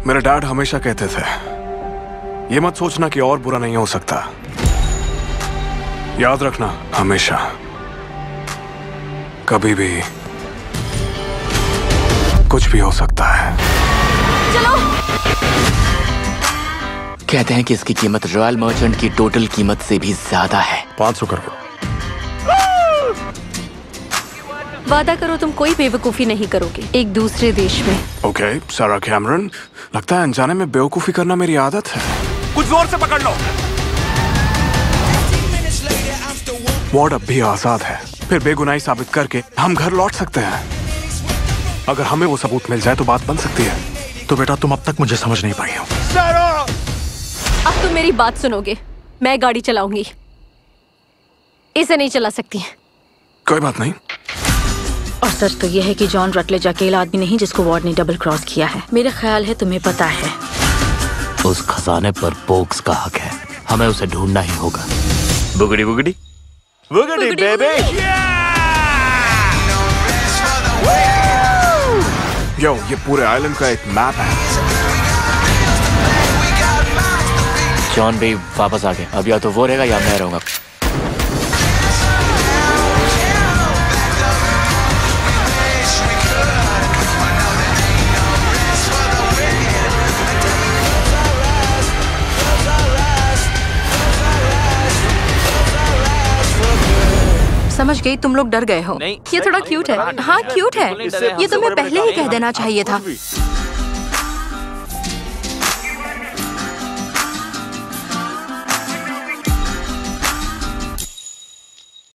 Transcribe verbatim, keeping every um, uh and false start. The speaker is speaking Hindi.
मेरे डैड हमेशा कहते थे, ये मत सोचना कि और बुरा नहीं हो सकता, याद रखना हमेशा, कभी भी कुछ भी हो सकता है। चलो। कहते हैं कि इसकी कीमत रॉयल मर्चेंट की टोटल कीमत से भी ज्यादा है। पाँच सौ करोड़। वादा करो तुम कोई बेवकूफी नहीं करोगे एक दूसरे देश में। ओके सारा कैमरन, लगता है अनजाने में बेवकूफी करना मेरी आदत है। कुछ जोर से पकड़ लो। वार्ड अब भी आजाद है, फिर बेगुनाही साबित करके हम घर लौट सकते हैं। अगर हमें वो सबूत मिल जाए तो बात बन सकती है। तो बेटा तुम अब तक मुझे समझ नहीं पाई हो। अब तुम मेरी बात सुनोगे। मैं गाड़ी चलाऊंगी, इसे नहीं चला सकती। कोई बात नहीं। और सच तो यह है कि जॉन रटलेज अकेला आदमी नहीं जिसको वार्ड ने डबल क्रॉस किया है। मेरा ख्याल है तुम्हें पता है। उस खजाने पर पोग्स का हक है, हमें उसे ढूंढना ही होगा। बुगड़ी बुगड़ी बुगड़ी बेबी। यो, ये पूरे आइलैंड का एक मैप है। जॉन भी वापस आ गए। अब या तो वो रहेगा या मैं रहूंगा। समझ गई, तुम लोग डर गए हो। नहीं, ये थोड़ा क्यूट है। हाँ क्यूट है, ये तुम्हें पहले ही कह देना चाहिए था।